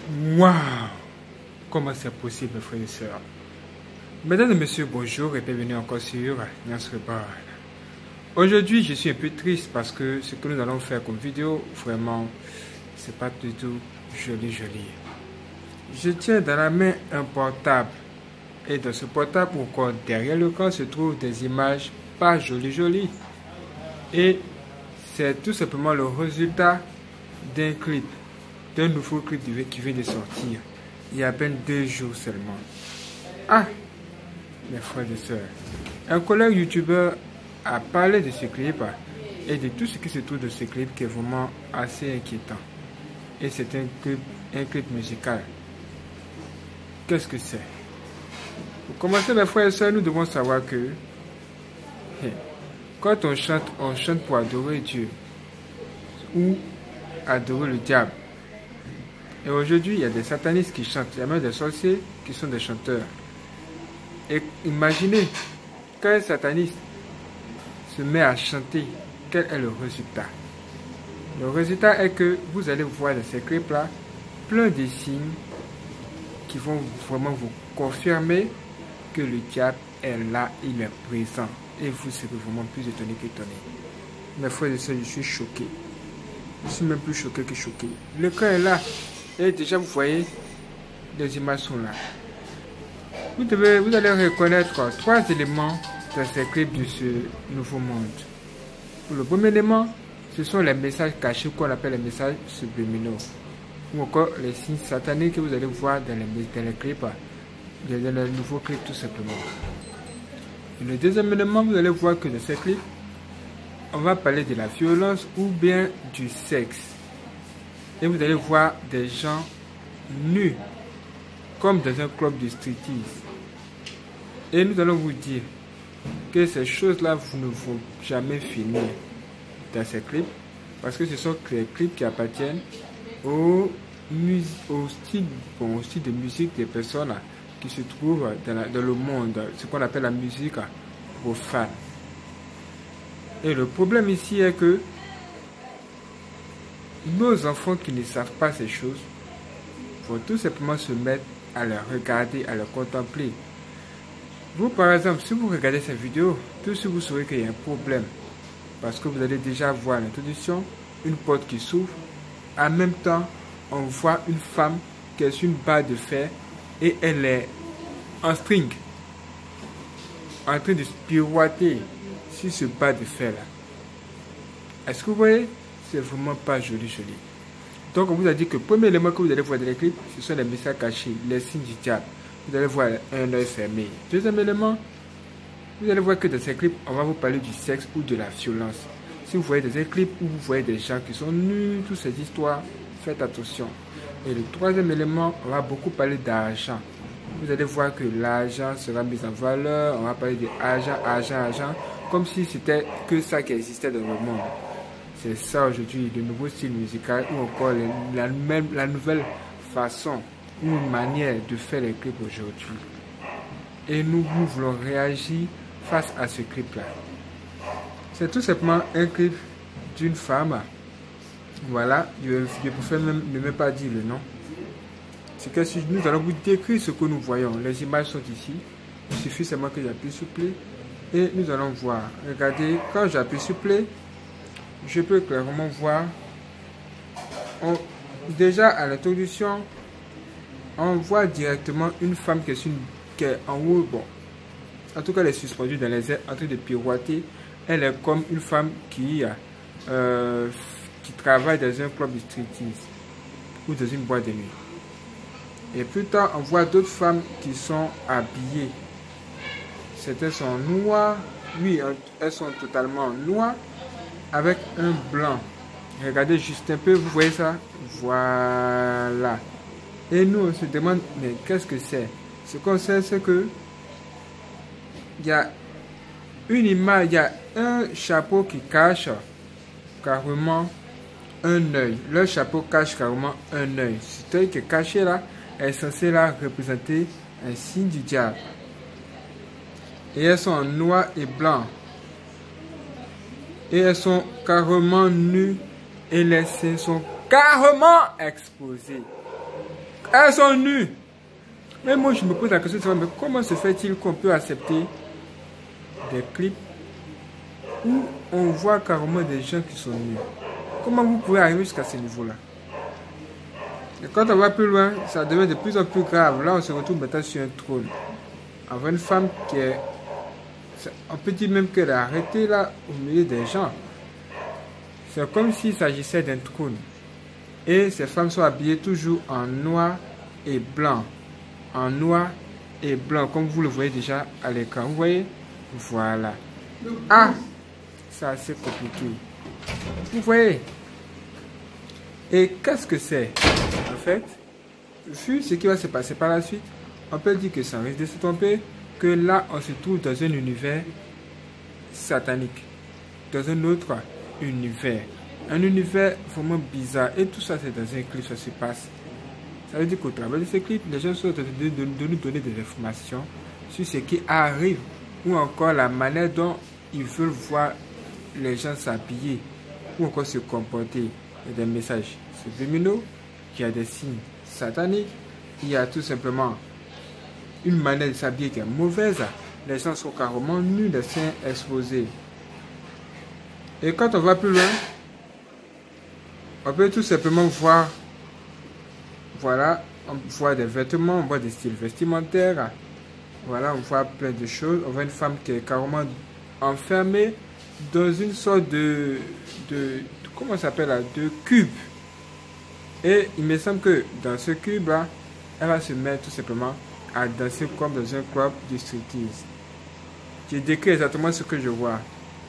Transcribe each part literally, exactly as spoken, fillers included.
Waouh! Comment c'est possible, frères et sœurs? Mesdames et messieurs, bonjour et bienvenue encore sur Nyansrebar. Aujourd'hui, je suis un peu triste parce que ce que nous allons faire comme vidéo, vraiment, c'est pas du tout joli, joli. Je tiens dans la main un portable. Et dans ce portable, encore derrière le camp, se trouvent des images pas jolies, jolies. Et c'est tout simplement le résultat d'un clip, d'un nouveau clip qui vient de sortir. Il y a à peine deux jours seulement. Ah, mes frères et sœurs, un collègue youtubeur a parlé de ce clip et de tout ce qui se trouve de ce clip qui est vraiment assez inquiétant. Et c'est un clip, un clip musical. Qu'est-ce que c'est? Pour commencer, mes frères et sœurs, nous devons savoir que hey, quand on chante, on chante pour adorer Dieu ou adorer le diable. Et aujourd'hui, il y a des satanistes qui chantent, il y a même des sorciers qui sont des chanteurs. Et imaginez, quand un sataniste se met à chanter, quel est le résultat? Le résultat est que vous allez voir dans ces clips-là plein de signes qui vont vraiment vous confirmer que le diable est là, il est présent. Et vous serez vraiment plus étonné qu'étonné. Mes frères et sœurs, je suis choqué. Je suis même plus choqué que choqué. Le cas est là. Et déjà, vous voyez, les images sont là. Vous, devez, vous allez reconnaître trois éléments dans ces clips de ce nouveau monde. Le premier élément, ce sont les messages cachés qu'on appelle les messages subliminaux. Ou encore les signes sataniques que vous allez voir dans les, dans les clips, dans les nouveaux clips tout simplement. Et le deuxième élément, vous allez voir que dans ces clips, on va parler de la violence ou bien du sexe. Et vous allez voir des gens nus, comme dans un club de striptease. Et nous allons vous dire que ces choses-là, vous ne vont jamais finir dans ces clips, parce que ce sont les clips qui appartiennent au, au, style, bon, au style de musique des personnes qui se trouvent dans, la, dans le monde, ce qu'on appelle la musique profane. Et le problème ici est que nos enfants qui ne savent pas ces choses vont tout simplement se mettre à les regarder, à les contempler. Vous, par exemple, si vous regardez cette vidéo, tout de suite vous saurez qu'il y a un problème. Parce que vous allez déjà voir l'introduction, une porte qui s'ouvre. En même temps, on voit une femme qui est sur une barre de fer et elle est en string, en train de pirouetter sur ce barre de fer là. Est-ce que vous voyez? C'est vraiment pas joli, joli. Donc, on vous a dit que le premier élément que vous allez voir dans les clips, ce sont les messages cachés, les signes du diable. Vous allez voir un œil fermé. Deuxième élément, vous allez voir que dans ces clips, on va vous parler du sexe ou de la violence. Si vous voyez des clips où vous voyez des gens qui sont nus, toutes ces histoires, faites attention. Et le troisième élément, on va beaucoup parler d'argent. Vous allez voir que l'argent sera mis en valeur. On va parler d'argent, argent, argent, comme si c'était que ça qui existait dans le monde. C'est ça aujourd'hui, le nouveau style musical ou encore la, même, la nouvelle façon ou une manière de faire les clips aujourd'hui. Et nous, nous voulons réagir face à ce clip-là. C'est tout simplement un clip d'une femme. Voilà, je, je préfère même ne même pas dire le nom. C'est que si nous allons vous décrire ce que nous voyons. Les images sont ici. Il suffit seulement que j'appuie sur play et nous allons voir. Regardez, quand j'appuie sur play, je peux clairement voir. On, déjà à l'introduction, on voit directement une femme qui est, une, qui est en haut. Bon, en tout cas, elle est suspendue dans les airs en train de pirouetter. Elle est comme une femme qui, euh, qui travaille dans un club de striptease ou dans une boîte de nuit. Et plus tard, on voit d'autres femmes qui sont habillées. Certaines sont noires. Oui, elles sont totalement noires avec un blanc. Regardez juste un peu, vous voyez ça? Voilà. Et nous, on se demande, mais qu'est-ce que c'est? Ce qu'on sait, c'est que il y a une image, il y a un chapeau qui cache carrément un œil. Le chapeau cache carrément un œil. Cet œil qui est caché là est censé là représenter un signe du diable. Et elles sont en noir et blanc. Et elles sont carrément nues et les seins sont carrément exposés. Elles sont nues. Mais moi, je me pose la question, mais comment se fait-il qu'on peut accepter des clips où on voit carrément des gens qui sont nus? Comment vous pouvez arriver jusqu'à ce niveau-là? Et quand on va plus loin, ça devient de plus en plus grave. Là, on se retrouve maintenant sur un trône. On voit une femme qui est... On peut dire même qu'elle est arrêtée là, au milieu des gens. C'est comme s'il s'agissait d'un trône. Et ces femmes sont habillées toujours en noir et blanc. En noir et blanc, comme vous le voyez déjà à l'écran. Vous voyez? Voilà. Ah! C'est assez compliqué. Vous voyez? Et qu'est-ce que c'est? En fait, vu ce qui va se passer par la suite, on peut dire que ça risque de se tromper, que là, on se trouve dans un univers satanique. Dans un autre univers. Un univers vraiment bizarre. Et tout ça, c'est dans un clip, ça se passe. Ça veut dire qu'au travers de ce clip, les gens sont en train de, de, de nous donner des informations sur ce qui arrive, ou encore la manière dont ils veulent voir les gens s'habiller, ou encore se comporter. Il y a des messages subliminaux, il y a des signes sataniques, il y a tout simplement une manière de s'habiller qui est mauvaise. Les gens sont carrément nus, les seins exposés. Et quand on va plus loin, on peut tout simplement voir, voilà, on voit des vêtements, on voit des styles vestimentaires, voilà, on voit plein de choses. On voit une femme qui est carrément enfermée dans une sorte de, de, de comment ça s'appelle là, de cube. Et il me semble que dans ce cube là, elle va se mettre tout simplement à danser comme dans un club de striptease. Je décris exactement ce que je vois.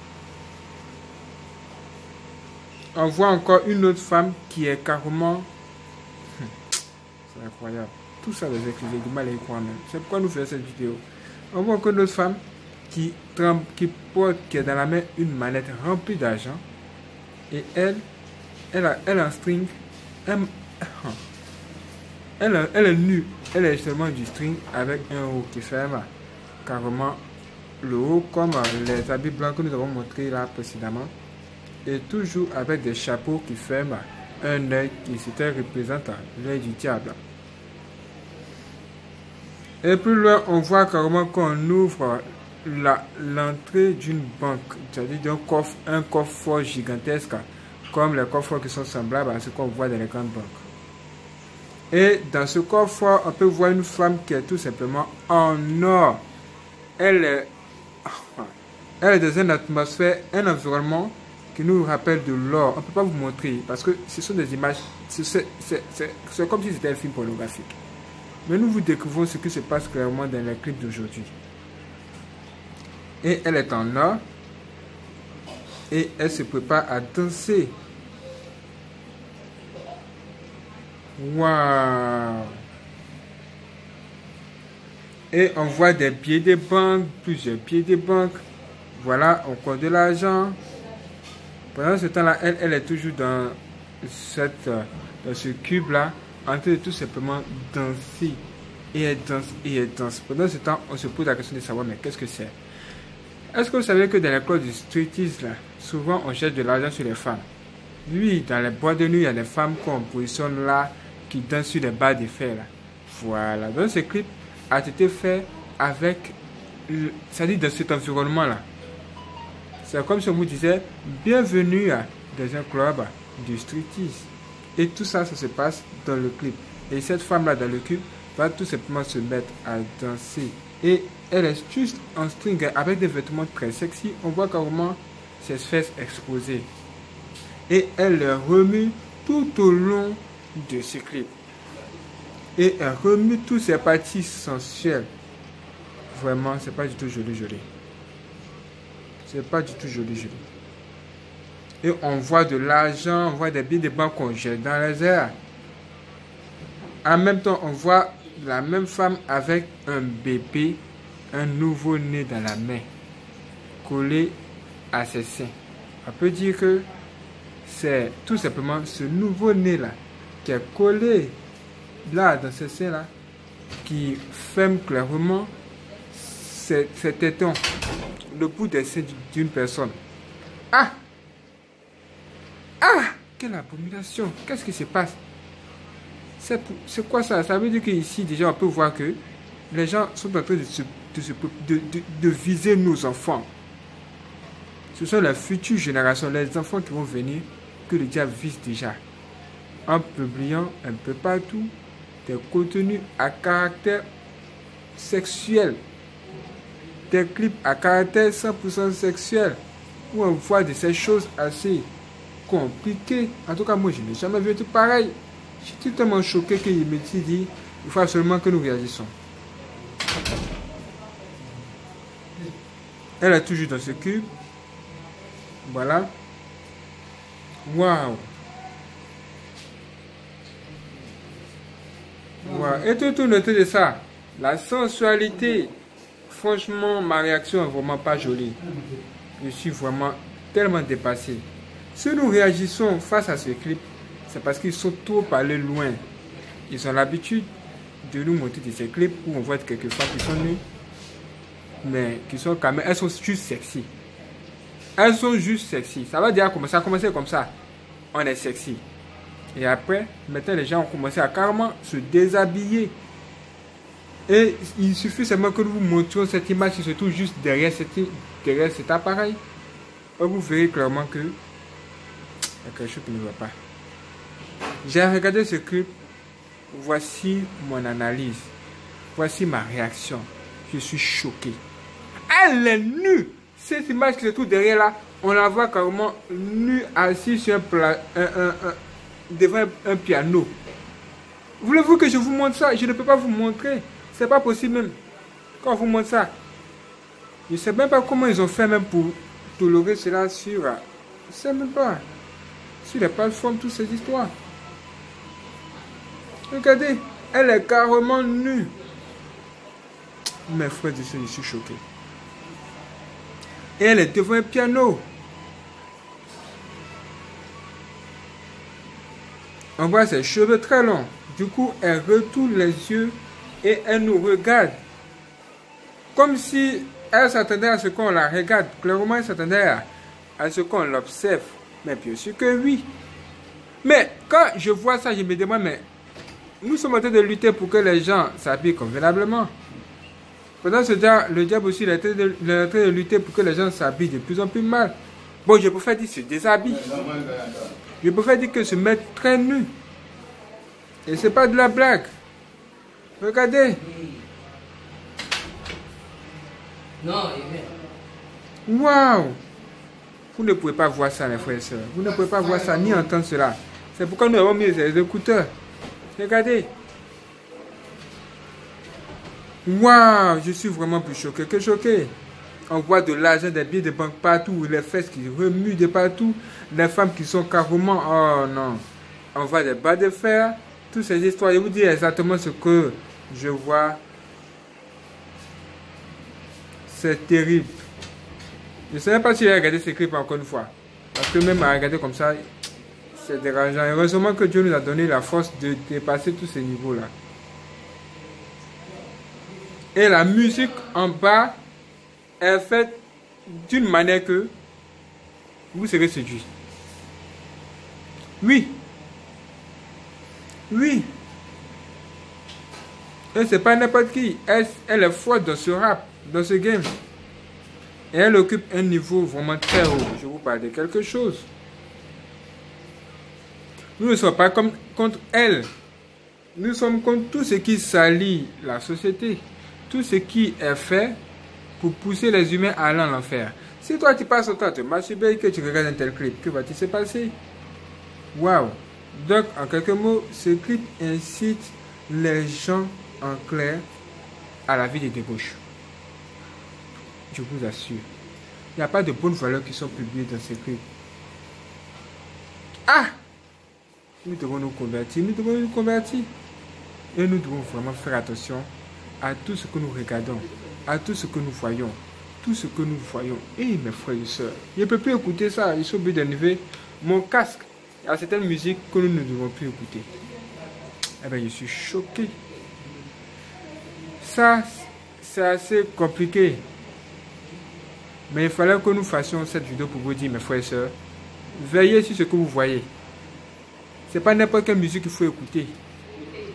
On voit encore une autre femme qui est carrément... C'est incroyable. Tout ça, les excusez, du mal à y croire même. C'est pourquoi nous faisons cette vidéo. On voit encore une autre femme qui, trempe, qui porte, qui a dans la main une manette remplie d'argent. Et elle, elle a, elle a un string. Elle, elle, elle est nue. Elle est seulement du string avec un haut qui ferme carrément le haut comme les habits blancs que nous avons montré là précédemment. Et toujours avec des chapeaux qui ferment un œil qui s'était représentant l'œil du diable. Et plus loin, on voit carrément qu'on ouvre l'entrée d'une banque, c'est-à-dire d'un coffre, un coffre gigantesque, comme les coffres qui sont semblables à ce qu'on voit dans les grandes banques. Et dans ce coffre, on peut voir une femme qui est tout simplement en or. Elle est, elle est dans une atmosphère, un environnement qui nous rappelle de l'or. On ne peut pas vous montrer parce que ce sont des images, c'est comme si c'était un film pornographique. Mais nous vous découvrons ce qui se passe clairement dans les clips d'aujourd'hui. Et elle est en or. Et elle se prépare à danser. Waouh! Et on voit des billets de banque, plusieurs billets de banque. Voilà, on compte de l'argent. Pendant ce temps-là, elle, elle est toujours dans, cette, dans ce cube-là, en train de tout simplement danser. Et elle danse, et elle danse. Pendant ce temps, on se pose la question de savoir, mais qu'est-ce que c'est? Est-ce que vous savez que dans les clubs du striptease, là, souvent on cherche de l'argent sur les femmes? Oui, dans les boîtes de nuit, il y a des femmes qu'on positionne là, qui dansent sur les barres de fer, là. Voilà. Donc ce clip a été fait avec, c'est-à-dire dans cet environnement-là. C'est comme si on vous disait, bienvenue dans un club du striptease. Et tout ça, ça se passe dans le clip. Et cette femme-là, dans le clip, va tout simplement se mettre à danser. Et elle est juste en string avec des vêtements très sexy. On voit carrément ses fesses exposées. Et elle remue tout au long de ce clip. Et elle remue toutes ses parties sensuelles. Vraiment, c'est pas du tout joli, joli. C'est pas du tout joli, joli. Et on voit de l'argent, on voit des billets de banque qu'on jette dans les airs. En même temps, on voit la même femme avec un bébé, un nouveau-né dans la main, collé à ses seins. On peut dire que c'est tout simplement ce nouveau-né-là qui est collé là dans ses seins-là, qui ferme clairement ses, ses tétons, le bout des seins d'une personne. Ah! Ah! Quelle abomination! Qu'est-ce qui se passe? C'est quoi ça? Ça veut dire qu'ici, déjà, on peut voir que les gens sont en train de, se, de, se, de, de, de viser nos enfants. Ce sont les futures générations, les enfants qui vont venir, que le diable vise déjà. En publiant un peu partout des contenus à caractère sexuel. Des clips à caractère cent pour cent sexuel. Où on voit de ces choses assez compliquées. En tout cas, moi, je n'ai jamais vu tout pareil. Je suis tellement choqué qu'il me dit il faut absolument que nous réagissons. Elle est toujours dans ce cube. Voilà. Waouh. Wow. Et tout, tout noter de ça. La sensualité. Franchement, ma réaction est vraiment pas jolie. Je suis vraiment tellement dépassé. Si nous réagissons face à ce clip, c'est parce qu'ils sont trop allés loin. Ils ont l'habitude de nous montrer de ces clips où on voit quelques femmes qui sont nues, mais qui sont quand même, elles sont juste sexy. Elles sont juste sexy. Ça va dire comment ça a commencé comme ça. On est sexy. Et après, maintenant les gens ont commencé à carrément se déshabiller. Et il suffit seulement que nous vous montrions cette image qui se trouve juste derrière, cette, derrière cet appareil. Et vous verrez clairement que il y a quelque chose qui ne va pas. J'ai regardé ce clip. Voici mon analyse. Voici ma réaction. Je suis choqué. Elle est nue. Cette image qui se trouve derrière là, on la voit carrément nue, assise sur un plat, un, un, un, devant un, un piano. Voulez-vous que je vous montre ça? Je ne peux pas vous montrer. C'est pas possible même. Quand on vous montre ça, je ne sais même pas comment ils ont fait même pour tolérer cela sur... Je ne sais même pas. Sur les plateformes, toutes ces histoires. Regardez, elle est carrément nue. Mes frères, je suis choqué. Et elle est devant un piano. On voit ses cheveux très longs. Du coup, elle retourne les yeux et elle nous regarde. Comme si elle s'attendait à ce qu'on la regarde. Clairement, elle s'attendait à, à ce qu'on l'observe. Mais bien sûr que oui. Mais quand je vois ça, je me demande, mais nous sommes en train de lutter pour que les gens s'habillent convenablement. Pendant ce temps, le diable aussi il est en train de, il est en train de lutter pour que les gens s'habillent de plus en plus mal. Bon, je préfère dire se déshabiller. Je préfère dire que se mettre très nu. Et c'est pas de la blague. Regardez. Non, waouh. Vous ne pouvez pas voir ça, mes frères et sœurs. Vous ne pouvez pas voir ça ni entendre cela. C'est pourquoi nous avons mis les écouteurs. Regardez. Waouh, je suis vraiment plus choqué que choqué. On voit de l'argent, des billets de banque partout, les fesses qui remuent de partout, les femmes qui sont carrément... Oh non. On voit des bas de fer, toutes ces histoires. Je vous dis exactement ce que je vois. C'est terrible. Je ne sais même pas si j'ai regardé ces clips encore une fois. Parce que même à regarder comme ça, c'est dérangeant. Heureusement que Dieu nous a donné la force de dépasser tous ces niveaux-là. Et la musique en bas est faite d'une manière que vous serez séduit. Oui. Oui. Et c'est pas n'importe qui. Elle, elle est forte dans ce rap, dans ce game. Et elle occupe un niveau vraiment très haut. Je vous parle de quelque chose. Nous ne sommes pas comme contre elle. Nous sommes contre tout ce qui salit la société. Tout ce qui est fait pour pousser les humains à aller en enfer. Si toi tu passes ton temps à te masturber et que tu regardes un tel clip, que va-t-il se passer? Waouh! Donc, en quelques mots, ce clip incite les gens en clair à la vie de débauche. Je vous assure. Il n'y a pas de bonnes valeurs qui sont publiées dans ce clip. Ah! Nous devons nous convertir. Nous devons nous convertir. Et nous devons vraiment faire attention à tout ce que nous regardons, à tout ce que nous voyons, tout ce que nous voyons. Et mes frères et sœurs, je ne peux plus écouter ça. Je suis obligé d'enlever mon casque. Il y a certaines musiques que nous ne devons plus écouter. Eh bien, je suis choqué. Ça, c'est assez compliqué. Mais il fallait que nous fassions cette vidéo pour vous dire, mes frères et sœurs, veillez sur ce que vous voyez. Ce n'est pas n'importe quelle musique qu'il faut écouter.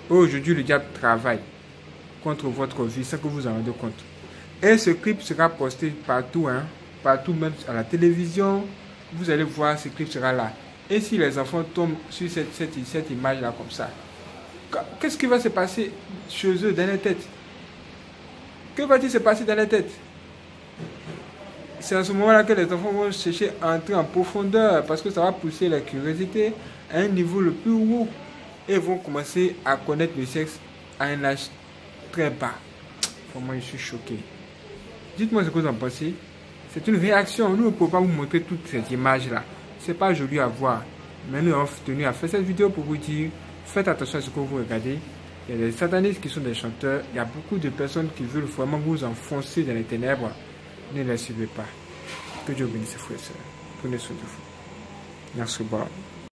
Aujourd'hui, le diable travaille contre votre vie sans que vous en rendez compte. Et ce clip sera posté partout, hein, partout, même à la télévision. Vous allez voir, ce clip sera là. Et si les enfants tombent sur cette, cette, cette image-là comme ça, qu'est-ce qui va se passer chez eux dans la tête? Que va-t-il se passer dans la tête? C'est à ce moment-là que les enfants vont chercher à entrer en profondeur parce que ça va pousser la curiosité à un niveau le plus haut et vont commencer à connaître le sexe à un âge très bas. Vraiment, je suis choqué. Dites-moi ce que vous en pensez. C'est une réaction. Nous ne pouvons pas vous montrer toutes ces images-là. C'est pas joli à voir. Mais nous avons tenu à faire cette vidéo pour vous dire, faites attention à ce que vous regardez. Il y a des satanistes qui sont des chanteurs. Il y a beaucoup de personnes qui veulent vraiment vous enfoncer dans les ténèbres. Ne les suivez pas. Que Dieu bénisse, frères et sœurs. Prenez soin de vous. Merci beaucoup.